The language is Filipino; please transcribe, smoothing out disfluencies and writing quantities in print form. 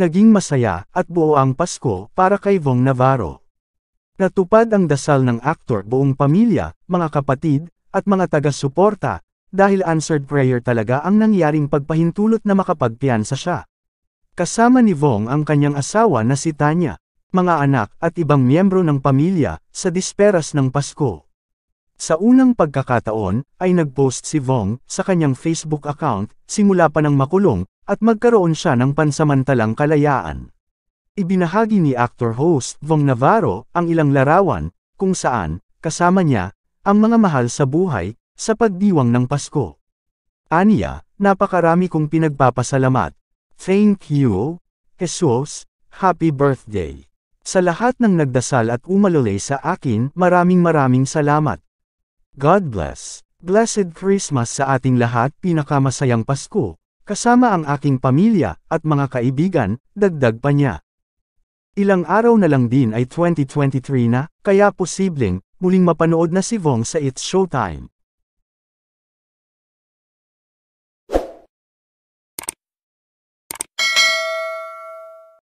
Naging masaya at buo ang Pasko para kay Vong Navarro. Natupad ang dasal ng aktor buong pamilya, mga kapatid, at mga taga-suporta, dahil answered prayer talaga ang nangyaring pagpahintulot na makapagpiyansa siya. Kasama ni Vong ang kanyang asawa na si Tanya, mga anak at ibang miyembro ng pamilya, sa disperas ng Pasko. Sa unang pagkakataon, ay nagpost si Vong sa kanyang Facebook account, simula pa ng makulong, at magkaroon siya ng pansamantalang kalayaan. Ibinahagi ni actor-host Vong Navarro ang ilang larawan, kung saan, kasama niya, ang mga mahal sa buhay, sa pagdiwang ng Pasko. Aniya, napakarami kong pinagpapasalamat. Thank you, Jesus, happy birthday. Sa lahat ng nagdasal at umalulay sa akin, maraming salamat. God bless. Blessed Christmas sa ating lahat, pinakamasayang Pasko. Kasama ang aking pamilya, at mga kaibigan, dagdag pa niya. Ilang araw na lang din ay 2023 na, kaya posibleng, muling mapanood na si Vong sa It's Showtime.